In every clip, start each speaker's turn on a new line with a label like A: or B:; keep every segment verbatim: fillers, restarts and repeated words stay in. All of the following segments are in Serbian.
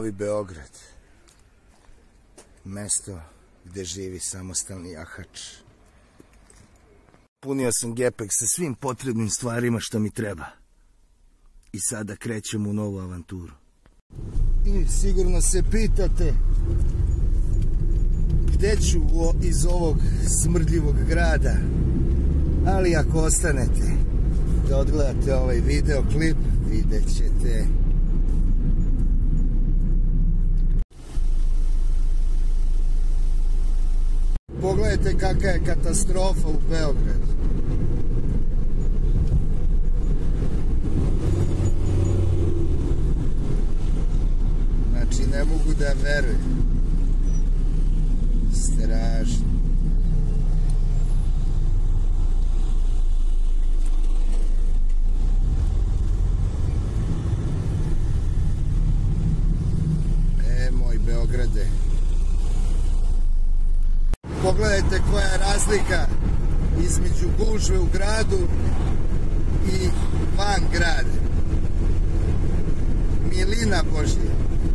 A: Novi Beograd. Mesto gde živi samostalni jahač. Punio sam gepek sa svim potrebnim stvarima što mi treba. I sada krećem u novu avanturu. I sigurno se pitate gde ću iz ovog smrdljivog grada. Ali ako ostanete da odgledate ovaj videoklip, vidjet ćete. Pogledajte kakva je katastrofa u Beogradu. Znači, ne mogu da verujem. Strašno. E, moj Beograde. Pogledajte koja je razlika između gužve u gradu i van grada. Milina Božja.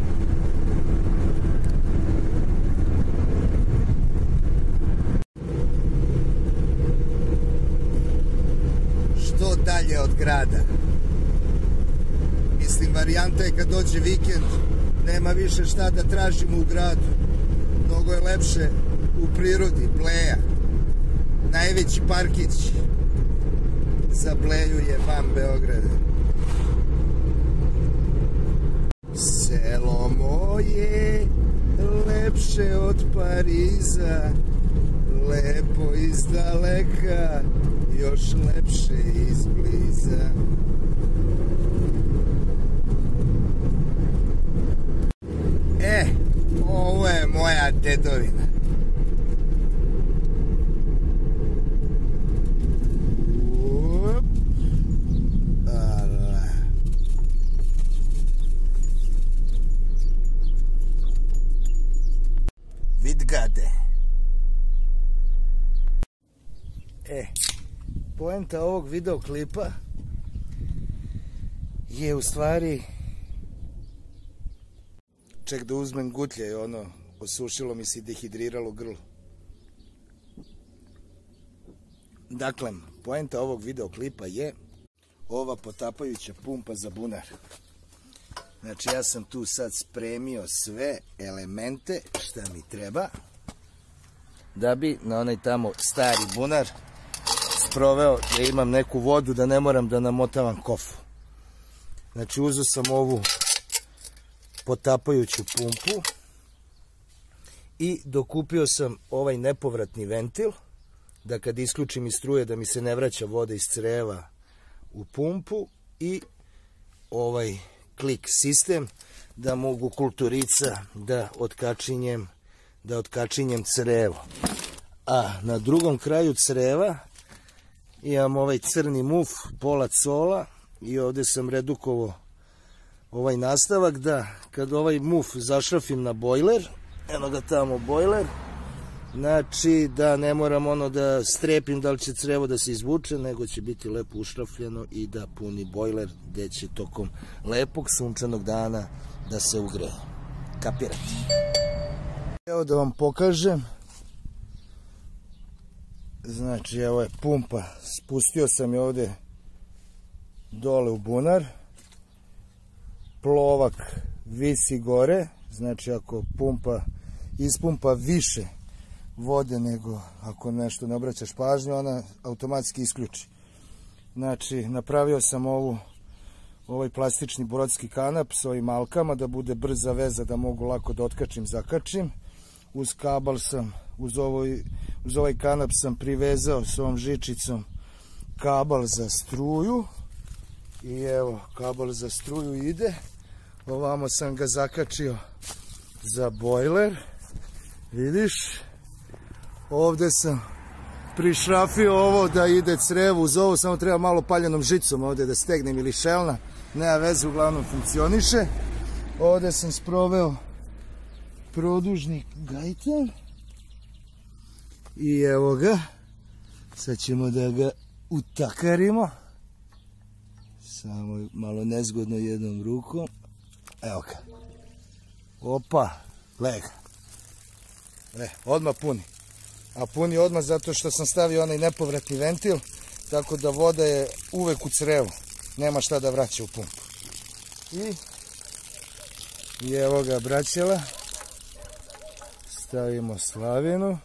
A: Što dalje od grada? Mislim, varijanta je kad dođe vikend, nema više šta da tražimo u gradu. Mnogo je lepše u prirodi, Bleja. Najveći parkić za Bleju je van Beograda. Selo moje, lepše od Pariza, lepo iz daleka, još lepše izbliza. E, ovo je moja dedovina. Vidgade. E, poenta ovog videoklipa je u stvari... Ček da uzmem gutlje, ono, osušilo mi se i dehidriralo grlo. Dakle, poenta ovog videoklipa je ova potapajuća pumpa za bunar. Znači, ja sam tu sad spremio sve elemente šta mi treba da bi na onaj tamo stari bunar sproveo da imam neku vodu, da ne moram da namotavam kofu. Znači, uzeo sam ovu potapajuću pumpu i dokupio sam ovaj nepovratni ventil, da kad isključim iz struje da mi se ne vraća voda iz creva u pumpu, i ovaj klik sistem da mogu kulturica da otkačinjem da otkačinjem crevo. A na drugom kraju creva imam ovaj crni muf, pola cola, i ovde sam redukovao ovaj nastavak da kad ovaj muf zašrafim na bojler, eno ga tamo bojler, znači da ne moram ono da strepim da li će crevo da se izvuče, nego će biti lepo ušrafljeno i da puni bojler gde će tokom lepog sunčanog dana da se ugreje. Kapirate? Evo da vam pokažem. Znači, evo je pumpa. Spustio sam je ovde dole u bunar. Plovak visi gore. Znači, ako pumpa ispumpa više vode nego ako nešto ne obraćaš pažnju, ona automatski isključi. Znači, napravio sam ovu ovaj plastični brodski kanap s ovim alkama da bude brza veza, da mogu lako da otkačim, zakačim. Uz kabel sam, uz ovaj, uz ovaj kanap sam privezao s ovom žičicom kabel za struju. I evo, kabel za struju ide. Ovamo sam ga zakačio za bojler. Vidiš? Ovde sam prišrafio ovo da ide crevo uz ovo, samo treba malo paljenom žicom ovde da stegnem ili šelna. Nema veze, uglavnom funkcioniše. Ovde sam sproveo produžni gajtan. I evo ga. Sad ćemo da ga utakarimo. Samo malo nezgodno jednom rukom. Evo ga. Opa, lega. E, odmah puni. A puni odmah zato što sam stavio onaj nepovratni ventil, tako da voda je uvek u crevu. Nema šta da vraća u pumpu. I, i evo ga braćela. Stavimo slavinu.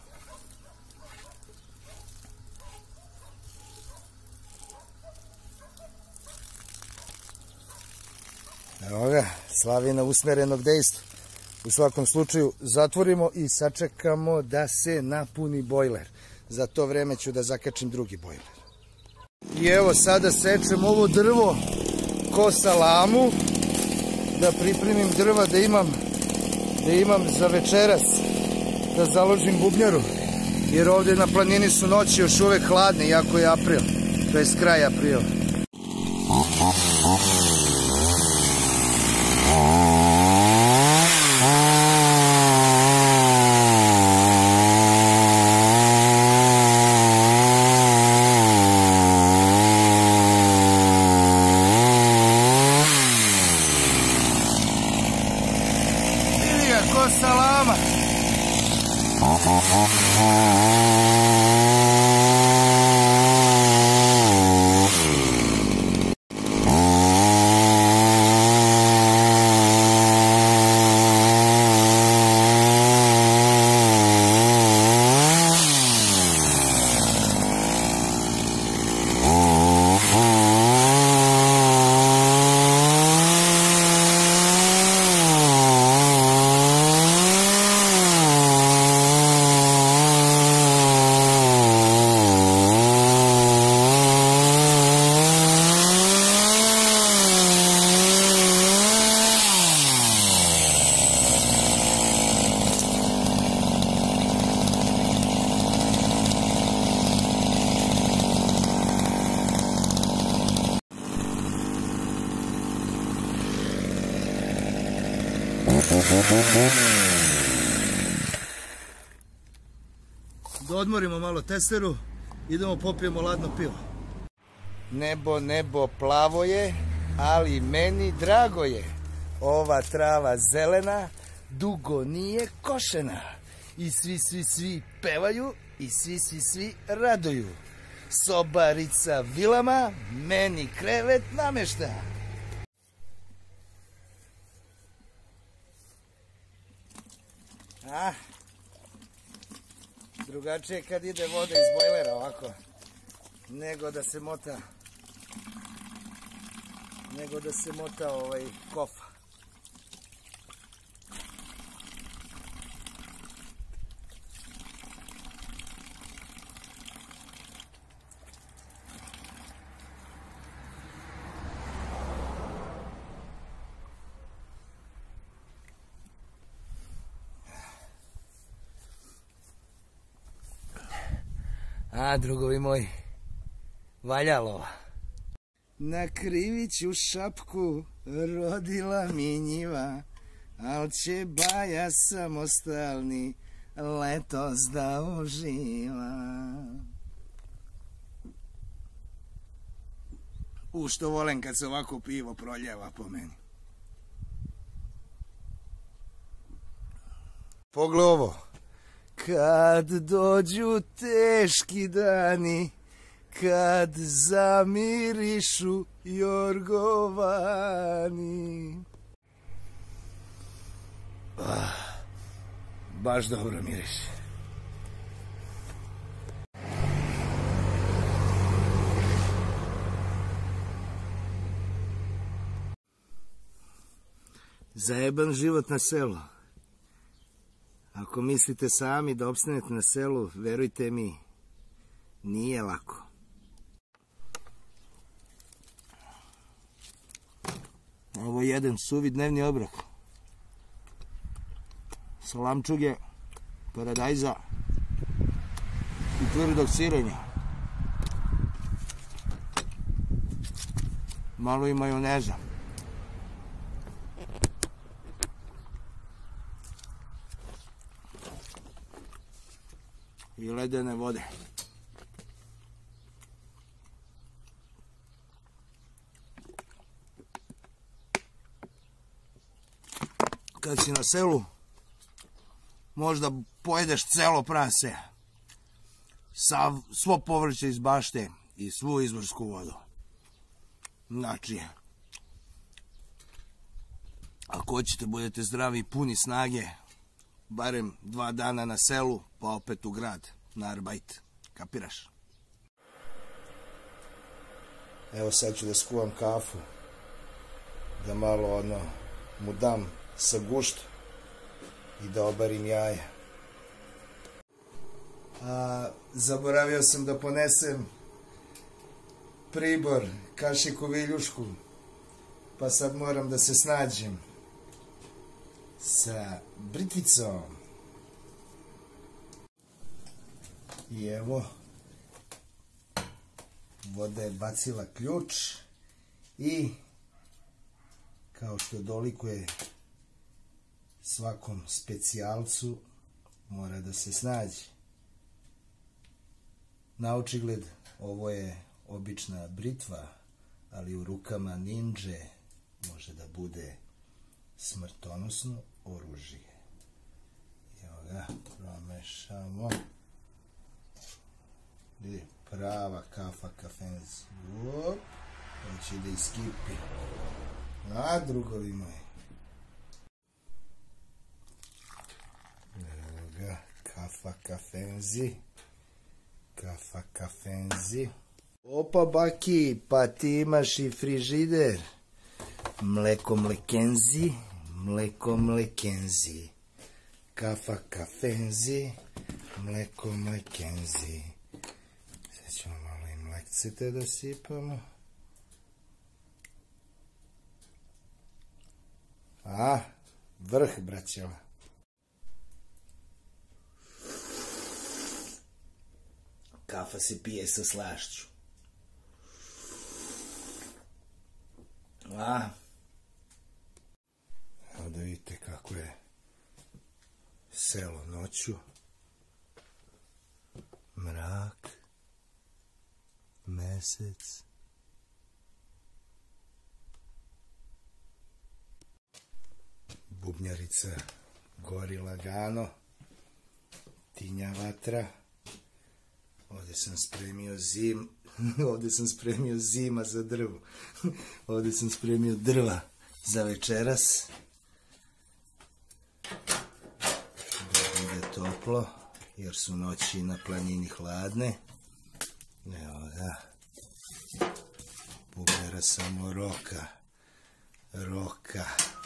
A: Evo ga, slavina usmerenog dejstva. U svakom slučaju zatvorimo i sačekamo da se napuni bojler. Za to vreme ću da zakačim drugi bojler. I evo sada sečem ovo drvo ko salamu, da pripremim drva da imam, da imam za večeras, da založim bubnjaru. Jer ovdje na planini su noći još uvek hladne, iako je april, to je kraj aprila. Ko salama. Da odmorimo malo testeru, idemo popijemo ladno pivo. Nebo, nebo plavo je, ali meni drago je. Ova trava zelena, dugo nije košena. I svi, svi, svi pevaju i svi, svi, svi raduju. Sobarica vilama, meni krevet namešta. Ah, drugačije kad ide voda iz bojlera ovako, nego da se mota, nego da se mota ovaj kofa. A, drugovi moji, valjalo. Na kriviću šapku rodila mi njiva, al će baja samostalni letos da uživa. U, što volim kad se ovako pivo proljeva po meni. Pogled ovo. Kad dođu teški dani, kad zamirišu jorgovani. Ah, baš dobro miriše. Zajeban život na selu. Ako mislite sami da opstanete na selu, verujte mi, nije lako. Ovo je jedan suvi dnevni obrok. Salamčuge, paradajza i tvrdog sirenja. Malo i majoneza. I ledene vode. kad si na selu, možda pojedeš celo prase, sav, svo povrće iz bašte i svu izvorsku vodu. Znači, ako hoćete budete zdravi i puni snage, barem dva dana na selu, pa opet u grad, na arbajt. Kapiraš? Evo sad ću da skuvam kafu, da malo ono mu dam sa guštom i da obarim jaje. A, zaboravio sam da ponesem pribor, kašiku viljušku, pa sad moram da se snađem sa britvicom. I evo, voda je bacila ključ i kao što dolikuje svakom specijalcu, mora da se snađe. Na očigled ovo je obična britva, ali u rukama ninđe može da bude smrtonosno oružje. Evo ga, promešamo. Vidi, prava kafa kafenzi. Op, hoće da iskipi. A, drugovi moji. Evo ga, kafa kafenzi. Kafa kafenzi. Opa, baki, pa ti imaš i frižider. Mleko mlekenzi, mleko mlekenzi. Kafa kafenzi, mleko mlekenzi. Sad ćemo malo i mlekcete da sipamo. A, vrh, braćeva. Kafa se pije sa slašću. A, evo da vidite kako je selo noću. Mrak, mesec. Bubnjarica gori lagano. Tinja vatra. Ovdje sam spremio zim, ovdje sam spremio zima za drvo. Ovdje sam spremio drva za večeras. Da bude toplo, jer su noći na planini hladne. Evo da. Bubnjara samo roka. Roka.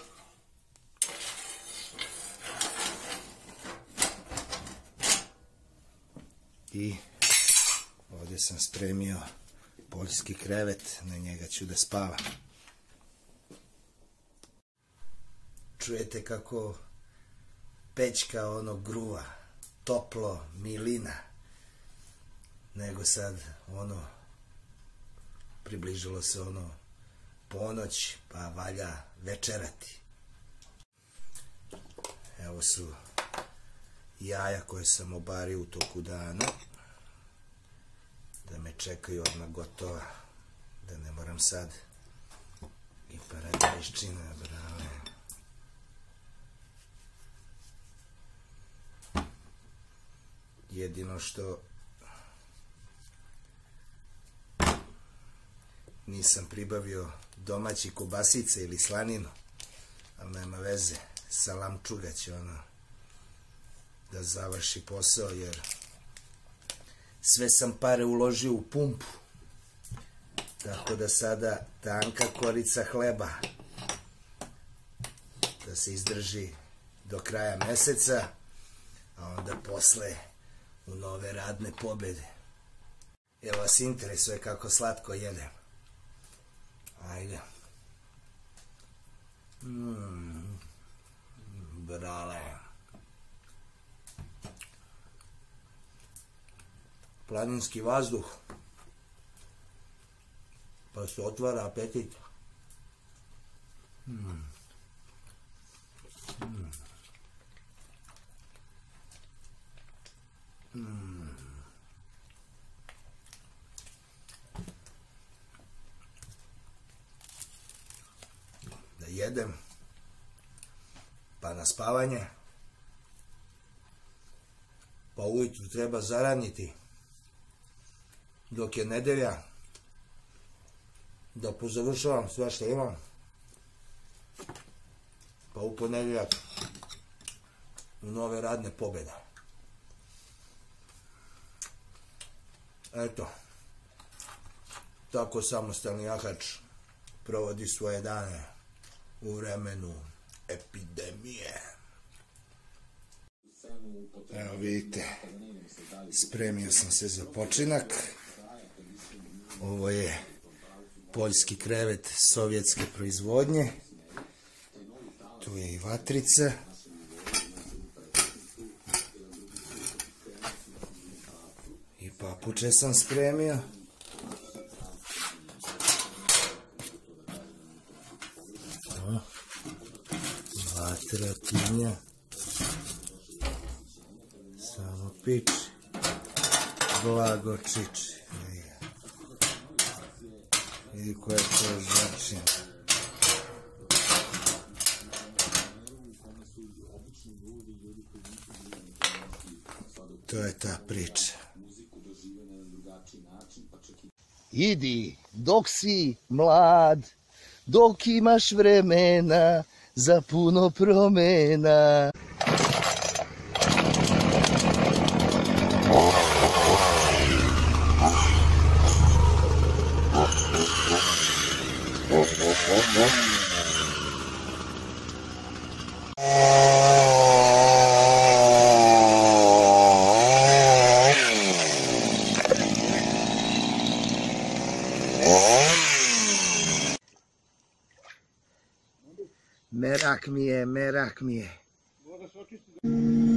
A: I ovdje sam spremio poljski krevet, na njega ću da spavam. Čujete kako pećka ono gruva, toplo, milina, nego sad ono, približilo se ono ponoć, pa valja večerati. Evo su jaja koje sam obario u toku dana, da me čekaju odmah gotova, da ne moram sad i paradajščina, brale. Jedino što nisam pribavio domaći kobasice ili slaninu, ali nema veze, salamčuga će ono da završi posao, jer sve sam pare uložio u pumpu, tako da sada tanka korica hleba da se izdrži do kraja meseca, a onda posle u nove radne pobede. Jel vas interesuje kako slatko jedem? Ajde. Mm, brale. Planinski vazduh, pa se otvara apetit. Mm. Mm. Mm. Da jedem, pa na spavanje, pa ujutru treba zaradniti dok je nedelja, da pozavršavam sve što imam, pa u ponedjeljak u nove radne pobjede. Eto, tako samostalni jahač provodi svoje dane u vremenu epidemije. Evo vidite, spremio sam se za počinak. Ovo je poljski krevet sovjetske proizvodnje. Tu je i vatrica. I papuče sam spremio. Vatra tinja. Samo piči. Blago čiči. Vidi koja je to žačina. To je ta priča. Idi dok si mlad, dok imaš vremena za puno promena. Merak mi je, merak mi je.